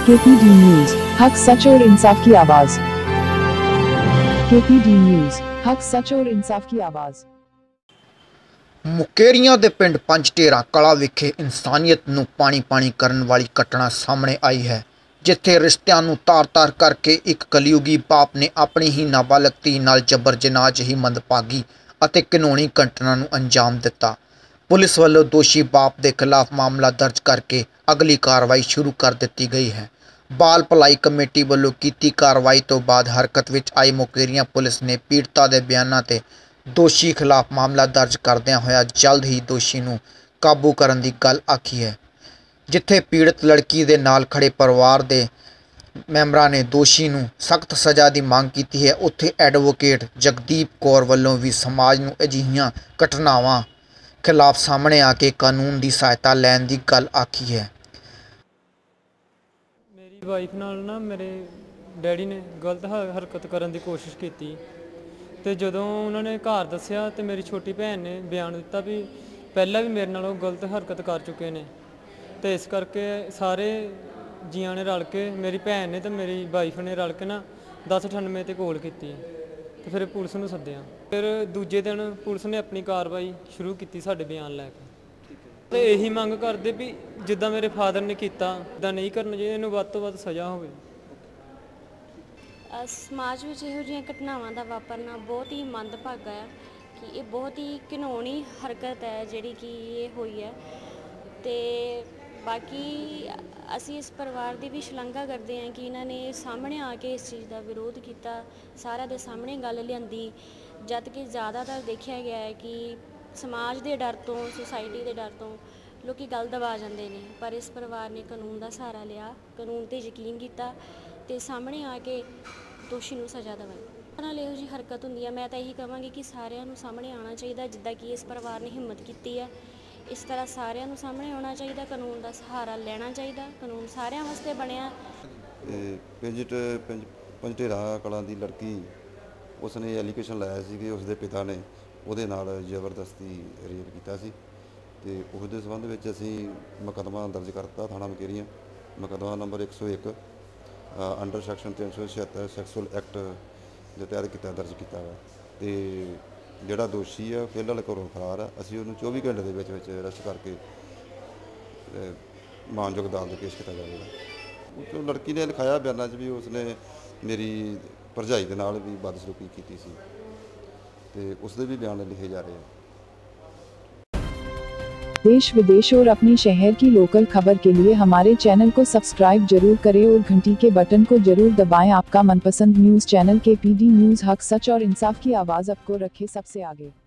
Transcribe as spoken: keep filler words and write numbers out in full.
KPD news, हक सच और इंसाफ की आवाज। केपीडी न्यूज, हक सच और इंसाफ की आवाज। ਮੁਕੇਰੀਆਂ ਦੇ ਪਿੰਡ ਪੰਜ ਢੇਰਾ ਕਲਾ ਵਿਖੇ ਇਨਸਾਨੀਅਤ ਨੂੰ ਪਾਣੀ ਪਾਣੀ ਕਰਨ ਵਾਲੀ ਘਟਨਾ ਸਾਹਮਣੇ ਆਈ ਹੈ, ਜਿੱਥੇ ਰਿਸ਼ਤਿਆਂ ਨੂੰ ਤਾਰ-ਤਾਰ ਕਰਕੇ ਇੱਕ ਕਲਯੁਗੀ ਬਾਪ ਨੇ ਆਪਣੀ ਹੀ ਨਾਬਾਲਗ ਧੀ ਨਾਲ ਜਬਰ ਜਨਾਹ ਜਿਹੀ ਮੰਦਭਾਗੀ ਅਤੇ ਘਿਨੌਣੀ ਘਟਨਾ ਨੂੰ ਅੰਜਾਮ ਦਿੱਤਾ। ਪੁਲਿਸ ਵੱਲੋਂ ਦੋਸ਼ੀ ਬਾਪ ਦੇ ਖਿਲਾਫ ਮਾਮਲਾ ਦਰਜ ਕਰਕੇ ਅਗਲੀ ਕਾਰਵਾਈ ਸ਼ੁਰੂ ਕਰ ਦਿੱਤੀ ਗਈ ਹੈ। ਬਾਲ ਭਲਾਈ ਕਮੇਟੀ ਵੱਲੋਂ ਕੀਤੀ ਕਾਰਵਾਈ ਤੋਂ ਬਾਅਦ ਹਰਕਤ ਵਿੱਚ ਆਈ ਮੁਕੇਰੀਆਂ ਪੁਲਿਸ ਨੇ ਪੀੜਤਾ ਦੇ ਬਿਆਨਾਂ ਤੇ ਦੋਸ਼ੀ ਖਿਲਾਫ ਮਾਮਲਾ ਦਰਜ ਕਰਦਿਆਂ ਹੋਇਆ ਜਲਦ ਹੀ ਦੋਸ਼ੀ ਨੂੰ ਕਾਬੂ ਕਰਨ ਦੀ ਗੱਲ ਆਖੀ ਹੈ। ਜਿੱਥੇ ਪੀੜਤ ਲੜਕੀ ਦੇ ਨਾਲ ਖੜੇ ਪਰਿਵਾਰ ਦੇ ਮੈਂਬਰਾਂ ਨੇ ਦੋਸ਼ੀ ਨੂੰ ਸਖਤ ਸਜ਼ਾ ਦੀ ਮੰਗ ਕੀਤੀ ਹੈ, ਉੱਥੇ ਐਡਵੋਕੇਟ ਜਗਦੀਪ ਕੌਰ ਵੱਲੋਂ ਵੀ ਸਮਾਜ ਨੂੰ ਅਜਿਹੀਆਂ ਘਟਨਾਵਾਂ ਖਿਲਾਫ ਸਾਹਮਣੇ ਆ ਕੇ ਕਾਨੂੰਨ ਦੀ ਸਹਾਇਤਾ ਲੈਣ ਦੀ ਗੱਲ ਆਖੀ ਹੈ। ਮੇਰੀ ਵਾਈਫ ਨਾਲ ਨਾ ਮੇਰੇ ਡੈਡੀ ਨੇ ਗਲਤ ਹਰਕਤ ਕਰਨ ਦੀ ਕੋਸ਼ਿਸ਼ ਕੀਤੀ ਤੇ ਜਦੋਂ ਉਹਨਾਂ ਨੇ ਘਰ ਦੱਸਿਆ ਤੇ ਮੇਰੀ ਛੋਟੀ ਭੈਣ ਨੇ ਬਿਆਨ ਦਿੱਤਾ ਵੀ ਪਹਿਲਾਂ ਵੀ ਮੇਰੇ ਨਾਲ ਉਹ ਗਲਤ ਹਰਕਤ ਕਰ ਚੁੱਕੇ ਨੇ, ਤੇ ਇਸ ਕਰਕੇ ਸਾਰੇ ਜੀਆਂ ਨੇ ਰਲ ਕੇ, ਮੇਰੀ ਭੈਣ ਨੇ ਤੇ ਮੇਰੀ ਵਾਈਫ ਨੇ ਰਲ ਕੇ ਨਾ ਦਸ ਅਠਾਨਵੇਂ ਤੇ ਕੋਲ ਕੀਤੀ ਤੇ ਫਿਰ ਪੁਲਿਸ ਨੂੰ ਸੱਦਿਆ। ਫਿਰ ਦੂਜੇ ਦਿਨ ਪੁਲਿਸ ਨੇ ਆਪਣੀ ਕਾਰਵਾਈ ਸ਼ੁਰੂ ਕੀਤੀ ਸਾਡੇ ਬਿਆਨ ਲੈ ਕੇ, ਤੇ ਇਹੀ ਮੰਗ ਕਰਦੇ ਵੀ ਜਿੱਦਾਂ ਮੇਰੇ ਫਾਦਰ ਨੇ ਕੀਤਾ ਉੱਦਾਂ ਨਹੀਂ ਕਰਨਾ ਚਾਹੀਦਾ, ਇਹਨੂੰ ਵੱਧ ਤੋਂ ਵੱਧ ਸਜ਼ਾ ਹੋਵੇ। ਸਮਾਜ ਵਿੱਚ ਇਹੋ ਜਿਹੀਆਂ ਘਟਨਾਵਾਂ ਦਾ ਵਾਪਰਨਾ ਬਹੁਤ ਹੀ ਮੰਦਭਾਗਾ ਹੈ ਕਿ ਇਹ ਬਹੁਤ ਹੀ ਘਿਨੌਣੀ ਹਰਕਤ ਹੈ ਜਿਹੜੀ ਕਿ ਇਹ ਹੋਈ ਹੈ। ਤੇ ਬਾਕੀ ਅਸੀਂ ਇਸ ਪਰਿਵਾਰ ਦੀ ਵੀ ਸ਼ਲਾਘਾ ਕਰਦੇ ਹਾਂ ਕਿ ਇਹਨਾਂ ਨੇ ਸਾਹਮਣੇ ਆ ਕੇ ਇਸ ਚੀਜ਼ ਦਾ ਵਿਰੋਧ ਕੀਤਾ, ਸਾਰਿਆਂ ਦੇ ਸਾਹਮਣੇ ਗੱਲ ਲਿਆਂਦੀ, ਜਦ ਕਿ ਜ਼ਿਆਦਾਤਰ ਦੇਖਿਆ ਗਿਆ ਹੈ ਕਿ ਸਮਾਜ ਦੇ ਡਰ ਤੋਂ, ਸੁਸਾਇਟੀ ਦੇ ਡਰ ਤੋਂ ਲੋਕੀ ਗੱਲ ਦਬਾ ਜਾਂਦੇ ਨੇ, ਪਰ ਇਸ ਪਰਿਵਾਰ ਨੇ ਕਾਨੂੰਨ ਦਾ ਸਹਾਰਾ ਲਿਆ, ਕਾਨੂੰਨ 'ਤੇ ਯਕੀਨ ਕੀਤਾ ਤੇ ਸਾਹਮਣੇ ਆ ਕੇ ਦੋਸ਼ੀ ਨੂੰ ਸਜ਼ਾ ਦਿਵਾਈ। ਨਾਲ ਇਹੋ ਜਿਹੀ ਹਰਕਤ ਹੁੰਦੀ ਹੈ, ਮੈਂ ਤਾਂ ਇਹੀ ਕਹਾਂਗੀ ਕਿ ਸਾਰਿਆਂ ਨੂੰ ਸਾਹਮਣੇ ਆਉਣਾ ਚਾਹੀਦਾ, ਜਿੱਦਾਂ ਕਿ ਇਸ ਪਰਿਵਾਰ ਨੇ ਹਿੰਮਤ ਕੀਤੀ ਹੈ, ਇਸ ਤਰ੍ਹਾਂ ਸਾਰਿਆਂ ਨੂੰ ਸਾਹਮਣੇ ਆਉਣਾ ਚਾਹੀਦਾ, ਕਾਨੂੰਨ ਦਾ ਸਹਾਰਾ ਲੈਣਾ ਚਾਹੀਦਾ। ਕਾਨੂੰਨ ਸਾਰਿਆਂ ਵਾਸਤੇ ਬਣਿਆ। ਪਿੰਜ ਪੰਜ ਢੇਰਾ ਕਲਾਂ ਦੀ ਲੜਕੀ, ਉਸਨੇ ਐਲੀਗੇਸ਼ਨ ਲਾਇਆ ਸੀ ਕਿ ਉਸਦੇ ਪਿਤਾ ਨੇ ਉਹਦੇ ਨਾਲ ਜ਼ਬਰਦਸਤੀ ਰੇਪ ਕੀਤਾ ਸੀ, ਤੇ ਉਸ ਦੇ ਸੰਬੰਧ ਵਿੱਚ ਅਸੀਂ ਮੁਕੱਦਮਾ ਦਰਜ ਕਰਤਾ ਥਾਣਾ ਮੁਕੇਰੀਆਂ, ਮੁਕੱਦਮਾ ਨੰਬਰ ਇੱਕ ਸੌ ਇੱਕ ਅੰਡਰ ਸੈਕਸ਼ਨ ਤਿੰਨ ਸੌ ਛਿਹੱਤਰ ਸੈਕਸੁਅਲ ਐਕਟ ਦੇ ਤਹਿਤ ਕੀਤਾ ਦਰਜ ਕੀਤਾ ਵਾ। ਤੇ ਜਿਹੜਾ ਦੋਸ਼ੀ ਆ ਫਿਲਹਾਲ ਘਰੋਂ ਫਰਾਰ ਆ, ਅਸੀਂ ਉਹਨੂੰ ਚੌਵੀ ਘੰਟੇ ਦੇ ਵਿੱਚ ਵਿੱਚ ਅਰੈਸਟ ਕਰਕੇ ਮਾਨਯੋਗ ਅਦਾਲਤ ਨੂੰ ਪੇਸ਼ ਕੀਤਾ ਜਾਵੇਗਾ। ਉਹ ਲੜਕੀ ਨੇ ਲਿਖਾਇਆ ਬਿਆਨਾਂ 'ਚ ਵੀ ਉਸਨੇ ਮੇਰੀ ਭਰਜਾਈ ਦੇ ਨਾਲ ਵੀ ਬਦਸਲੂਕੀ ਕੀਤੀ ਸੀ, ਤੇ ਉਸਦੇ ਵੀ ਬਿਆਨ ਲਿਖੇ ਜਾ ਰਹੇ हैं। देश विदेश और अपने शहर की लोकल खबर के लिए हमारे चैनल को सब्सक्राइब जरूर करें और घंटी के बटन को जरूर दबाएं। आपका मनपसंद न्यूज़ चैनल केपीडी न्यूज़, हक सच और इंसाफ की आवाज़ आपको रखे सबसे आगे।